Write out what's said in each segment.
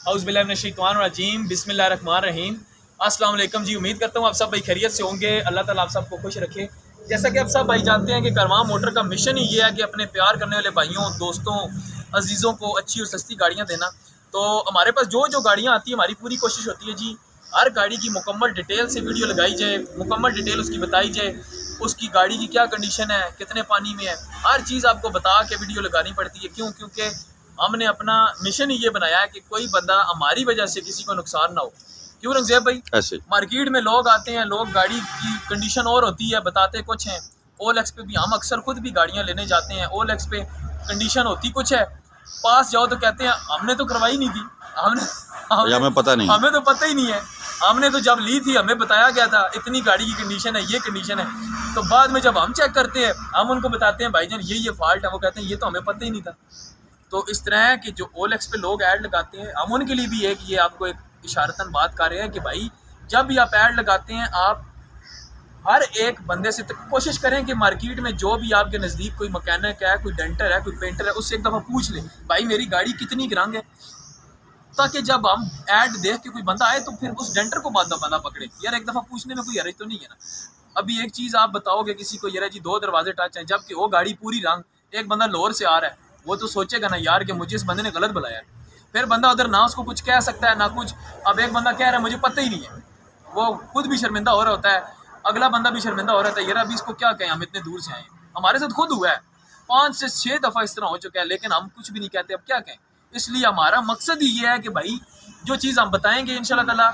औज़ुबिल्लाहिमिनश्शैतानिर्रजीम बिस्मिल्लाहिर्रहमानिर्रहीम। अस्सलाम वालेकुम जी। उम्मीद करता हूँ आप सब भाई खैरियत से होंगे। अल्लाह ताला आप सबको खुश रखे। जैसा कि आप सब भाई जानते हैं कि कारवां मोटर का मिशन ही ये है कि अपने प्यार करने वाले भाइयों, दोस्तों, अजीज़ों को अच्छी और सस्ती गाड़ियाँ देना। तो हमारे पास जो गाड़ियाँ आती हैं, हमारी पूरी कोशिश होती है जी हर गाड़ी की मुकम्मल डिटेल से वीडियो लगाई जाए, मुकम्मल डिटेल उसकी बताई जाए, उसकी गाड़ी की क्या कंडीशन है, कितने पानी में है, हर चीज़ आपको बता के वीडियो लगानी पड़ती है। क्योंकि हमने अपना मिशन ही ये बनाया है कि कोई बंदा हमारी वजह से किसी को नुकसान ना हो। क्यों रंगज़ेब भाई? ऐसे मार्केट में लोग आते हैं, लोग गाड़ी की कंडीशन और होती है, बताते कुछ हैं। OLX पे भी हम अक्सर खुद भी गाड़ियाँ लेने जाते हैं, OLX पे कंडीशन होती कुछ है, पास जाओ तो कहते हैं हमने तो करवाई नहीं थी, हमें पता नहीं, हमें तो पता ही नहीं है, हमने तो जब ली थी हमें बताया गया था इतनी गाड़ी की कंडीशन है, ये कंडीशन है। तो बाद में जब हम चेक करते हैं, हम उनको बताते हैं भाईजान ये फॉल्ट है, वो कहते हैं ये तो हमें पता ही नहीं था। तो इस तरह है कि जो OLX पे लोग ऐड लगाते हैं, हम उनके लिए भी है कि ये आपको एक इशारतन बात कर रहे हैं कि भाई जब भी आप ऐड लगाते हैं, आप हर एक बंदे से कोशिश करें कि मार्केट में जो भी आपके नज़दीक कोई मैकेनिक है, कोई डेंटर है, कोई पेंटर है, उससे एक दफ़ा पूछ लें भाई मेरी गाड़ी कितनी की रंग है, ताकि जब हम ऐड देख के कोई बंदा आए तो फिर उस डेंटर को बंदा पकड़े। यार एक दफ़ा पूछने में कोई हर्ज तो नहीं है ना। अभी एक चीज़ आप बताओगे किसी को, यार जी 2 दरवाजे टच हैं, जबकि वो गाड़ी पूरी रंग, एक बंदा लाहौर से आ रहा है, वो तो सोचेगा ना यार कि मुझे इस बंदे ने गलत बुलाया है। फिर बंदा उधर ना उसको कुछ कह सकता है ना कुछ। अब एक बंदा कह रहा है मुझे पता ही नहीं है, वो खुद भी शर्मिंदा हो रहा होता है, अगला बंदा भी शर्मिंदा हो रहा था, यार अभी इसको क्या कहें, हम इतने दूर से आए। हमारे साथ खुद हुआ है, 5 से 6 दफ़ा इस तरह हो चुका है, लेकिन हम कुछ भी नहीं कहते, अब क्या कहें। इसलिए हमारा मकसद ही ये है कि भाई जो चीज़ हम बताएंगे इंशाल्लाह ताला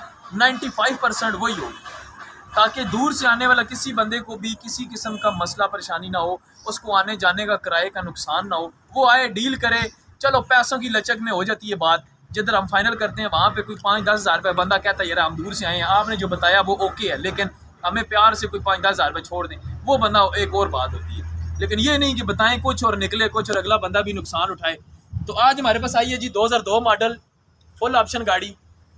95% वही होगी, ताकि दूर से आने वाला किसी बंदे को भी किसी किस्म का मसला परेशानी ना हो, उसको आने जाने का किराए का नुकसान ना हो, वो आए डील करे। चलो पैसों की लचक में हो जाती है बात, जिधर हम फाइनल करते हैं वहाँ पे कोई 5-10 हज़ार रुपये बंदा कहता है यार हम दूर से आए हैं, आपने जो बताया वो ओके है, लेकिन हमें प्यार से कोई 5-10 हज़ार रुपये छोड़ दें, वो बंदा एक और बात होती है। लेकिन ये नहीं कि बताएं कुछ और निकले कुछ और अगला बंदा भी नुकसान उठाए। तो आज हमारे पास आई है जी 2002 मॉडल फुल ऑप्शन गाड़ी।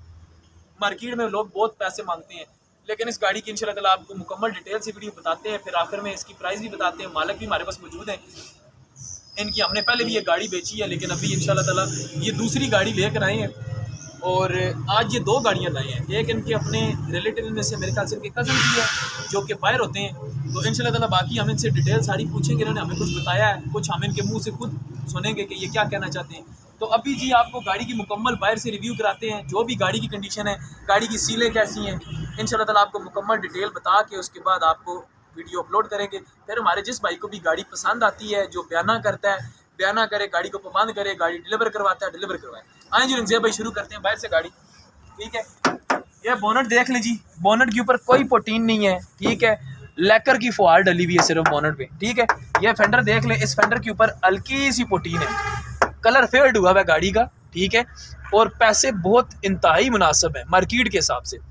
मार्केट में लोग बहुत पैसे मांगते हैं, लेकिन इस गाड़ी की इंशाल्लाह ताला आपको मुकम्मल डिटेल से वीडियो बताते हैं, फिर आखिर में इसकी प्राइस भी बताते हैं। मालिक भी हमारे पास मौजूद हैं इनकी, हमने पहले भी ये गाड़ी बेची है, लेकिन अभी इंशाल्लाह ताला ये दूसरी गाड़ी लेकर आए हैं। और आज ये 2 गाड़ियाँ लाए हैं, एक इनके अपने रिलेटिव में से मेरे ख्याल से इनके कज़न की है जो कि बाहर होते हैं। तो इंशाल्लाह ताला बाकी हम इनसे डिटेल सारी पूछेंगे, इन्होंने हमें कुछ बताया है, कुछ हम इनके मुँह से खुद सुनेंगे कि ये क्या कहना चाहते हैं। तो अभी जी आपको गाड़ी की मुकम्मल बाहर से रिव्यू कराते हैं, जो भी गाड़ी की कंडीशन है, गाड़ी की सीलें कैसी हैं, इंशाल्लाह ताला आपको मुकम्मल डिटेल बता के उसके बाद आपको वीडियो अपलोड करेंगे। फिर हमारे जिस भाई को भी गाड़ी पसंद आती है, जो बयाना करता है बयाना करे, गाड़ी को पाबंद करे, गाड़ी डिलीवर करवाता है डिलीवर करवाए। आए जी रंगज़ेब भाई शुरू करते हैं बाहर से गाड़ी, ठीक है। ये बोनट देख लें जी, बोनट के ऊपर कोई पोटीन नहीं है, ठीक है, लैकर की फुहार डली हुई है सिर्फ बोनट पे, ठीक है। ये फेंडर देख लें, इस फेंडर के ऊपर हल्की सी पोटीन है, कलर फेड हुआ है गाड़ी का, ठीक है, और पैसे बहुत इंतहाई मुनासिब है मार्केट के हिसाब से,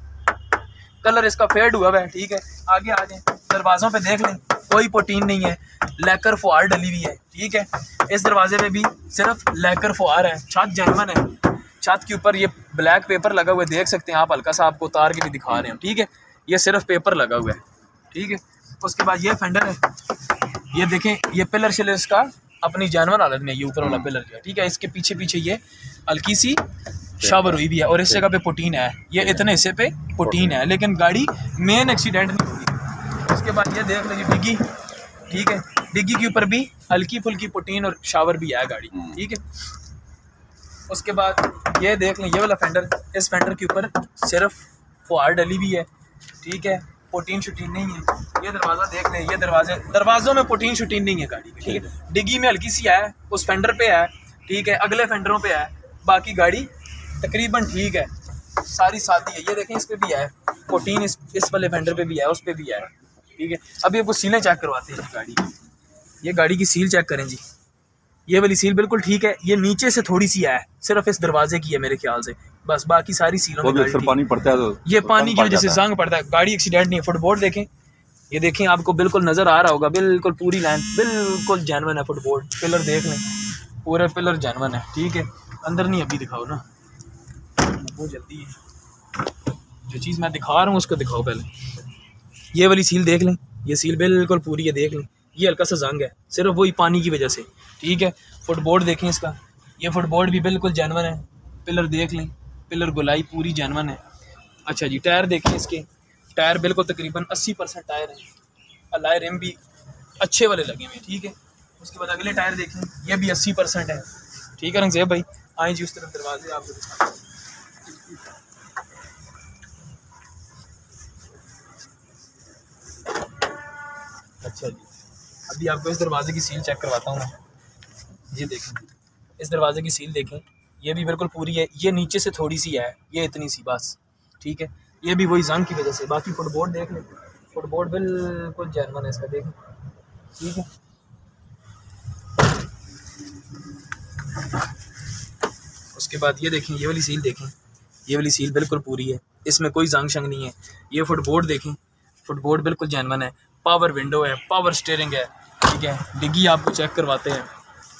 कलर इसका फेड हुआ है, ठीक है। आगे आ जाए, दरवाज़ों पे देख लें कोई पोटीन नहीं है, लैकर फुहार डली हुई है, ठीक है। इस दरवाजे पे भी सिर्फ लैकर फुहार है, छत जेन्युइन है, छत के ऊपर ये ब्लैक पेपर लगा हुआ है, देख सकते हैं आप, हल्का सा आपको उतार के भी दिखा रहे हैं, ठीक है। ये सिर्फ पेपर लगा हुआ है, ठीक है। उसके बाद ये फेंडर है, ये देखें, ये पिलर शिलर इसका अपनी जानवर हालत में, ये ऊपर वाला पिलर जो है, ठीक है। इसके पीछे पीछे ये हल्की सी शावर हुई भी है, और इस जगह पे पोटीन है, ये इतने हिस्से पे पोटीन है, लेकिन गाड़ी मेन एक्सीडेंट नहीं हुई। उसके बाद ये देख लीजिए डिग्गी, ठीक है, डिग्गी के ऊपर भी हल्की फुल्की पोटीन और शावर भी है गाड़ी, ठीक है। उसके बाद ये देख लें, ये वाला फेंडर, इस फेंडर के ऊपर सिर्फ फुहार डली भी है, ठीक है, पोटीन शूटीन नहीं है। ये दरवाज़ा देख लें, ये दरवाज़ों में पोटीन शूटीन नहीं है गाड़ी की, ठीक है। डिग्गी में हल्की सी है, उस फेंडर पे है, ठीक है, अगले फेंडरों पे है, बाकी गाड़ी तकरीबन ठीक है, सारी सादी है। ये देखें इस पे भी है पोटीन, इस वाले फेंडर पे भी है, उस पे भी है, ठीक है। अभी आपको सीलें चेक करवाते हैं गाड़ी की, ये गाड़ी की सील चेक करें जी, ये वाली सील बिल्कुल ठीक है, ये नीचे से थोड़ी सी है, सिर्फ इस दरवाजे की है मेरे ख्याल से, बस बाकी सारी सीलों में गाड़ी पानी पड़ता है, तो ये पानी की वजह से जंग पड़ता है, गाड़ी एक्सीडेंट नहीं है। फुटबोर्ड देखें, ये देखें आपको बिल्कुल नज़र आ रहा होगा, बिल्कुल पूरी लाइन बिल्कुल जेन्युइन है। फुटबोर्ड पिलर देख लें, पूरे पिलर जेन्युइन है, ठीक है। अंदर नहीं अभी दिखाओ ना, बहुत जल्दी है, जो चीज़ मैं दिखा रहा हूँ उसको दिखाओ पहले। ये वाली सील देख लें, ये सील बिल्कुल पूरी है, देख लें, ये हल्का सा जंग है, सिर्फ वही पानी की वजह से, ठीक है। फुटबोर्ड देखें इसका, ये फुटबोर्ड भी बिल्कुल जेन्युइन है, पिलर देख लें, पिलर गोलाई पूरी जानवन है। अच्छा जी, टायर देखें इसके, टायर बिल्कुल तकरीबन 80% टायर हैं, अलाय रिम भी अच्छे वाले लगे हुए हैं, ठीक है। उसके बाद अगले टायर देखें, ये भी 80% है, ठीक है। रंगज़ेब भाई आए जी उस तरफ, दरवाजे आपको दिखाते हैं। अच्छा जी, अभी आपको इस दरवाजे की सील चेक करवाता हूँ मैं। ये देखें, इस दरवाजे की सील देखें, ये भी बिल्कुल पूरी है। ये नीचे से थोड़ी सी है, ये इतनी सी बस, ठीक है। ये भी वही जंग की वजह से। बाकी फुटबोर्ड देख लें, फुटबोर्ड बिल्कुल जेन्युइन है इसका, देखें, ठीक है। उसके बाद ये देखें, ये वाली सील देखें, ये वाली सील बिल्कुल पूरी है, इसमें कोई जंग शंग नहीं है। ये फुटबोर्ड देखें, फुटबोर्ड बिल्कुल जेन्युइन है। पावर विंडो है, पावर स्टीयरिंग है, ठीक है। डिग्गी आपको चेक करवाते हैं।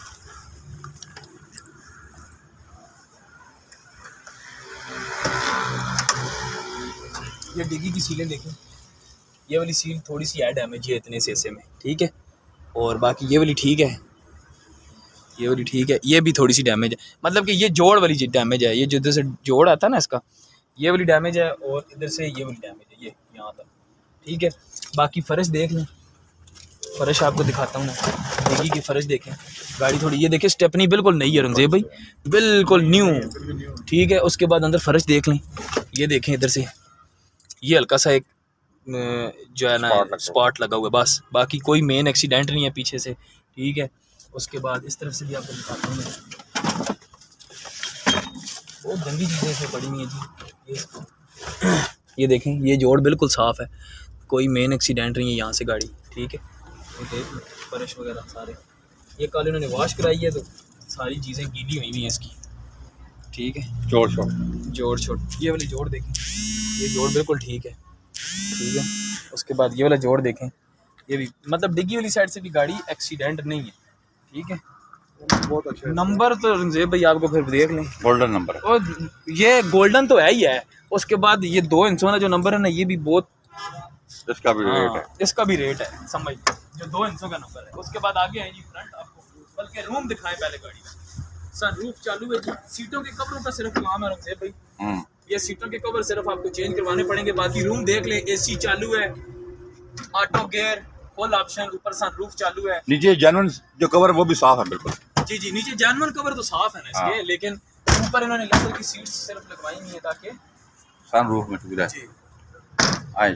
ये डिग्गी की सीलें देखें, ये वाली सील थोड़ी सी है डैमेज है इतने से में, ठीक है। और बाकी ये वाली ठीक है, ये वाली ठीक है। ये भी थोड़ी सी डैमेज है, मतलब कि ये जोड़ वाली डैमेज है, ये जो इधर से जोड़ आता है ना इसका, ये वाली डैमेज है। और इधर से ये वाली डैमेज है, ये यहाँ तक, ठीक है। बाकी फर्श देख लें, फर्श आपको दिखाता हूँ मैं। डिग्गी की फर्श देखें, गाड़ी थोड़ी, ये देखिए स्टेपनी बिल्कुल नई है रंगज़ेब भाई, बिल्कुल न्यू, ठीक है। उसके बाद अंदर फर्श देख लें, ये देखें इधर से, ये हल्का सा एक जो है ना स्पॉट लगा हुआ है बस, बाकी कोई मेन एक्सीडेंट नहीं है पीछे से, ठीक है। उसके बाद इस तरफ से भी आपको दिखाता हूँ मैं, बहुत गंदी चीज़ें से पड़ी हुई हैं जी। ये देखें, ये जोड़ बिल्कुल साफ़ है, कोई मेन एक्सीडेंट नहीं है यहाँ से गाड़ी, ठीक है। ये देख फर्श वगैरह सारे, ये कल इन्होंने वॉश कराई है तो सारी चीज़ें गीली हुई हुई हैं इसकी, ठीक है। जोड़ ये वाली जोड़ देखें, ये जोड़ बिल्कुल ठीक है, ठीक है। उसके बाद ये वाला जोड़ देखें, ये भी मतलब डिग्गी वाली साइड से भी गाड़ी एक्सीडेंट नहीं है, ठीक है। बहुत अच्छा नंबर तो रंगज़ेब भाई आपको फिर देख लें, गोल्डन नंबर है, और ये गोल्डन तो है ही है। उसके बाद ये 2 इंचों वाला जो नंबर है ना, ये भी बहुत, इसका भी रेट है, इसका भी रेट है, समझ जो 2 इंचों का नंबर है। उसके बाद आगे है जी फ्रंट, आपको बल्कि रूम दिखाएं पहले गाड़ी का। सनरूफ चालू है जी, सीटों के कपड़ों का सिर्फ काम है रंगज़ेब भाई, ये सीटों के कवर सिर्फ आपको चेंज करवाने पड़ेंगे। बाकी रूम देख ले, एसी चालू है, ऑटो गियर फुल ऑप्शन, ऊपर सनरूफ चालू है। नीचे जेन्युइन जो कवर है वो भी साफ है बिल्कुल, जी जी, नीचे जेन्युइन कवर तो साफ है ना इसके, लेकिन ऊपर इन्होंने लेदर की सीट्स सिर्फ लगवाई नहीं है ताकि सनरूफ में सुविधा जी। आए।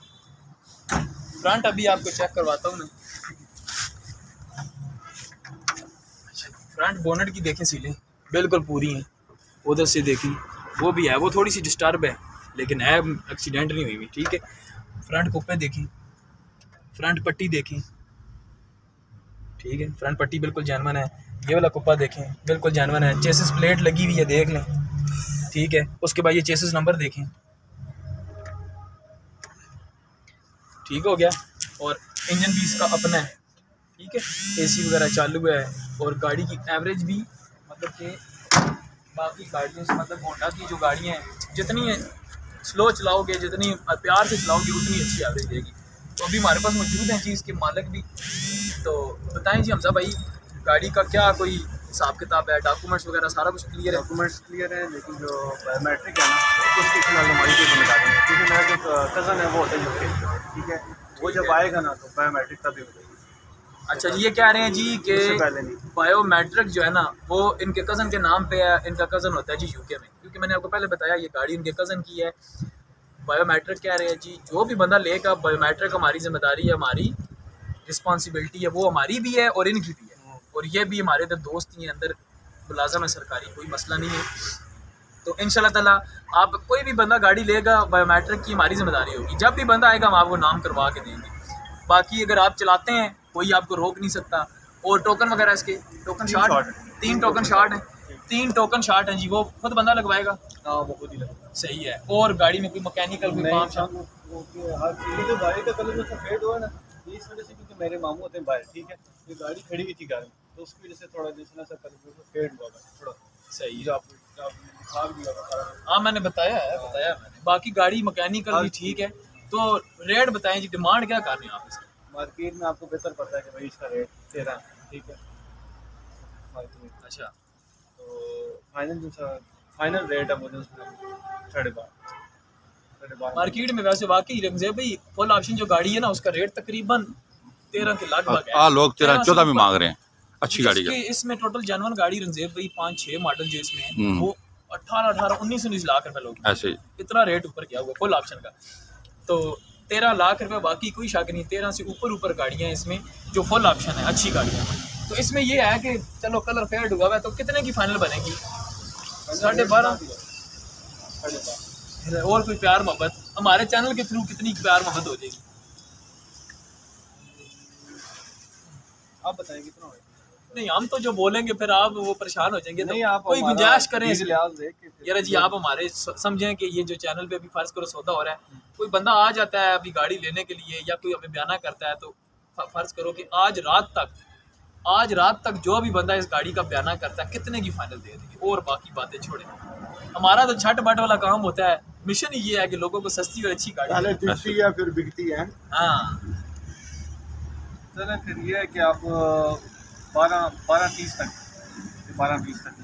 फ्रंट अभी आपको चेक करवाता हूँ मैं। फ्रंट बोनट की देखें, सीलें बिल्कुल पूरी हैं, उधर से देखें वो भी है, वो थोड़ी सी डिस्टर्ब है लेकिन है, एक्सीडेंट नहीं हुई हुई, ठीक है। फ्रंट कुप्पे देखें, फ्रंट पट्टी देखें, ठीक है। फ्रंट पट्टी बिल्कुल जेन्युइन है। ये वाला कुप्पा देखें, बिल्कुल जेन्युइन है। चेसिस प्लेट लगी हुई है, देख लें, ठीक है। उसके बाद ये चेसिस नंबर देखें, ठीक हो गया। और इंजन भी इसका अपना है, ठीक है। एसी वगैरह चालू है, और गाड़ी की एवरेज भी मतलब कि बाकी गाड़ियों से, मतलब होंडा की जो गाड़ियाँ हैं, जितनी स्लो चलाओगे, जितनी प्यार से चलाओगे, उतनी अच्छी एवरेज देगी। तो अभी हमारे पास मौजूद हैं जी इसके मालिक भी, तो बताएं जी हमजा भाई, गाड़ी का क्या कोई हिसाब किताब है, डॉक्यूमेंट्स वगैरह सारा कुछ क्लियर है? डॉक्यूमेंट्स क्लियर है, लेकिन जो बायोमेट्रिक है ना, उसकी फिलहाल हमारी कोई जिम्मेदारी है, क्योंकि मेरा जो कज़न है वो होता है यूके, ठीक है। वो जब आएगा ना तो बायोमेट्रिक तभी हो जाएगी। अच्छा जी, ये कह रहे हैं जी कि पहले नहीं, बायोमेट्रिक जो है ना वो इनके कज़न के नाम पे है, इनका कज़न होता है जी यूके में, क्योंकि मैंने आपको पहले बताया ये गाड़ी इनके कज़न की है। बायोमेट्रिक कह रहे हैं जी, जो भी बंदा लेगा बायोमेट्रिक हमारी जिम्मेदारी है, हमारी रिस्पॉन्सिबिलिटी है, वो हमारी भी है और इनकी भी है। और ये भी हमारे इधर दोस्त ही हैं, अंदर मुलाजम है सरकारी, कोई मसला नहीं है। तो इंशाल्लाह ताला आप कोई भी बंदा गाड़ी लेगा, बायोमेट्रिक की हमारी जिम्मेदारी होगी। जब भी बंदा आएगा हम आपको नाम करवा के देंगे। बाकी अगर आप चलाते हैं कोई आपको रोक नहीं सकता। और टोकन वगैरह इसके टोकन शार्ट 3 टोकन शार्ट हैं, 3 टोकन शार्ट हैं जी, वो खुद बंदा लगवाएगा। हाँ वो खुद ही लगेगा, सही है। और गाड़ी में कोई मैकेनिकल कोई काम शाम, हर चीज़, जो गाड़ी का कलर जो सफ़ेद हुआ ना, इस वजह से, क्योंकि मेरे मामू होते हैं बाहर, ठीक है। ये गाड़ी खड़ी हुई थी घर में, तो उसकी वजह से थोड़ा जैसे सा कलर फेड हुआ थोड़ा। सही जो आपने दिखा भी दिया सारा। हाँ मैंने बताया मैंने। बाकी गाड़ी मैकेनिकल भी ठीक है। तो रेट बताएं जी, डिमांड क्या कर रहे हैं आप इसकी? मार्केट में आपको बेहतर पता है कि भाई इसका रेट 13 है, ठीक है। अच्छा, तो फाइनल जो फाइनल रेट है मुझे उसमें 12.5 मार्केट में वैसे वाकई रंगज़ेब भाई फुल ऑप्शन जो गाड़ी है ना उसका रेट तकरीबन 13 के लगभग है। लोग 13-14 में मांग रहे हैं अच्छी गाड़ी का। इसमें टोटल जानवर गाड़ी रंगज़ेब भाई 5-6 मॉडल जो इसमें है वो 18-19 लाख रुपए लोग ऐसे ही इतना रेट ऊपर किया हुआ फुल ऑप्शन का। तो 13 लाख रुपए बाकी कोई शक नहीं, 13 से ऊपर गाड़ियाँ हैं इसमें जो फुल ऑप्शन है, अच्छी गाड़ियाँ। तो इसमें ये है कि चलो कलर फेड हुआ है तो कितने की फाइनल बनेगी? 12.5। और कोई प्यार मोहब्बत हमारे चैनल के थ्रू कितनी प्यार मोहब्बत हो जाएगी आप बताएं कितना होगा? नहीं हम तो जो बोलेंगे फिर आप वो परेशान हो जाएंगे। नहीं, तो आप कोई गुंजाइश करें यार जी, आप हमारे समझें कि ये जो चैनल पे अभी फर्ज करो सौदा हो रहा है, कोई बंदा आ जाता है अभी गाड़ी लेने के लिए या कोई हमें बयाना करता है तो फर्ज करो कि आज रात तक जो भी बंदा इस गाड़ी का बयाना करता है कितने की फाइनल दे देंगे और बाकी बातें छोड़े। हमारा तो छठ बट वाला काम होता है, मिशन ये है कि लोगों को सस्ती और अच्छी गाड़ी दिखती है फिर बिकती है। हाँ चलो फिर ये है कि आप 12-30 तक 12-20 तक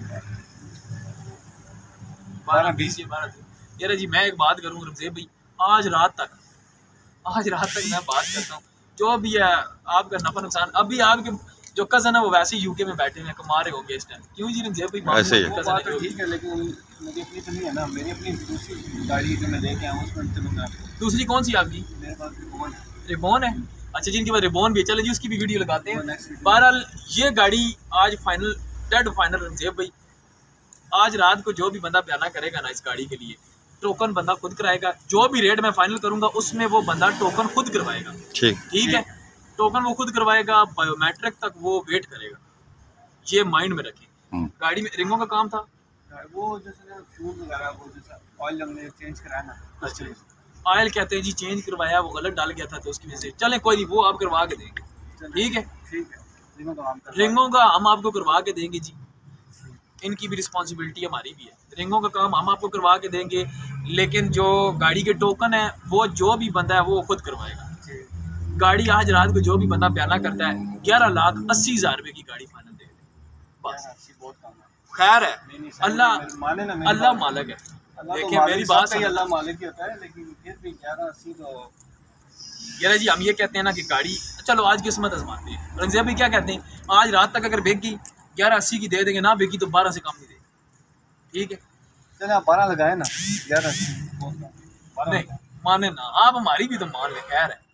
12-20 यार जी। मैं एक बात करूँ रंगज़ेब भाई, आज रात तक मैं बात करता हूँ जो भी है आपका नफा नुकसान। अभी आपके जो कज़न है वो वैसे ही यूके में बैठे हुए कमा रहे होंगे इस टाइम, क्यों जी रंगज़ेब भाई? ऐसे ही बात तो ठीक है लेकिन मेरी अपनी तो नहीं है ना, मेरी अपनी दूसरी गाड़ी जो मैं लेके आया हूँ उसमें चलूँगा। दूसरी कौन सी आपकी? मेरे पास रिबॉन है। अच्छा जिनके पास रिबॉन भी है, चले जी उसकी भी वीडियो लगाते हैं। बहरहाल ये गाड़ी आज फाइनल डेड फाइनल रंगज़ेब भाई, आज रात को जो भी बंदा बयाना करेगा ना इस गाड़ी के लिए टोकन बंदा खुद कराएगा। जो भी रेट मैं फाइनल करूंगा उसमें वो बंदा टोकन खुद करवाएगा। ठीक है, टोकन वो खुद करवाएगा, बायोमेट्रिक तक वो वेट करेगा, ये माइंड में रखें। गाड़ी में रिंगों का काम था वो जैसे फ्यूल वगैरह वो जैसा ऑयल हमने चेंज कराया ना। अच्छा ऑयल कहते हैं जी चेंज करवाया, वो गलत डाल गया था तो उसकी वजह से। चलें कोई नहीं, वो आप करवा के देंगे। ठीक है रिंगों का हम आपको करवा के देंगे जी, इनकी भी रिस्पॉन्सिबिलिटी हमारी भी है। रिंगों का काम हम आपको करवा के देंगे, लेकिन जो गाड़ी के टोकन है वो जो भी बंदा है वो खुद करवाएगा। गाड़ी आज रात को जो भी बंदा बयाना करता है 11,80,000 रुपए की गाड़ी फाइनल दे बस। खैर है, अल्लाह मालिक है। देखिए मेरी बात सही, अल्लाह मालिक ही होता है, लेकिन फिर भी 11,80 तो यार जी हम ये कहते हैं ना कि गाड़ी चलो आज किस्मत आजमाते हैं। रंगज़ेब भाई क्या कहते हैं, आज रात तक अगर बेगी 11,80 की दे देंगे, ना बेगी तो 12 से कम नहीं देंगे। ठीक है चलो आप 12 लगाए ना, 11,80 नहीं माने ना, आप हमारी भी तो मान ले। खैर है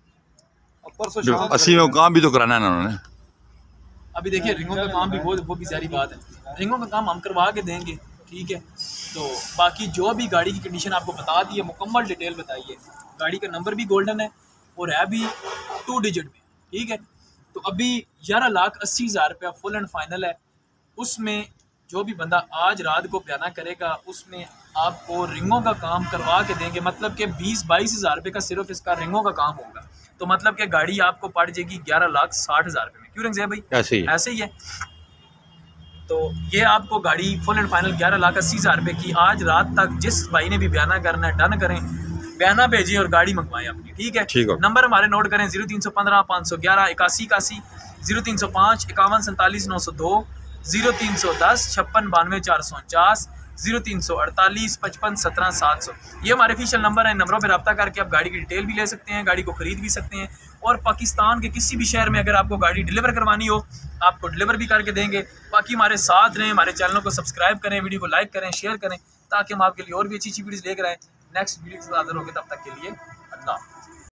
80 में काम भी तो कराना है ना उन्होंने। अभी देखिए रिंगों का काम भी वो भी सारी बात है, रिंगों का काम हम करवा के देंगे। ठीक है तो बाकी जो भी गाड़ी की कंडीशन आपको बता दी है, मुकम्मल डिटेल बताइए। गाड़ी का नंबर भी गोल्डन है और है भी 2 डिजिट में। ठीक है तो अभी 11,80,000 रुपया फुल एंड फाइनल है। उसमें जो भी बंदा आज रात को बयाना करेगा उसमें आपको रिंगों का काम करवा के देंगे, मतलब कि 20-22 रुपये का सिर्फ इसका रिंगों का काम होगा। तो मतलब कि गाड़ी आपको पड़ जाएगी 11,60,000 रुपये में। क्यों रंगज़ेब भाई? ऐसे ही है। तो ये आपको गाड़ी फुल एंड फाइनल 11,80,000 रुपये की आज रात तक जिस भाई ने भी बयाना करना है डन करें, बयाना भेजें और गाड़ी मंगवाएं अपनी। ठीक है नंबर हमारे नोट करें 0315 511 8181, 0305 51 47 902, 0310 56 92 449, 0348 55 17 700। ये हमारे ऑफिशियल नंबर है। नंबरों पर रब्ता करके आप गाड़ी की डिटेल भी ले सकते हैं, गाड़ी को ख़रीद भी सकते हैं। और पाकिस्तान के किसी भी शहर में अगर आपको गाड़ी डिलीवर करवानी हो आपको डिलीवर भी करके देंगे। बाकी हमारे साथ रहें, हमारे चैनल को सब्सक्राइब करें, वीडियो को लाइक करें, शेयर करें, ताकि हम आपके लिए और भी अच्छी वीडियोज़ लेकर आएँ। नेक्स्ट वीडियो से हाजिर होंगे, तब तक के लिए अल्लाह।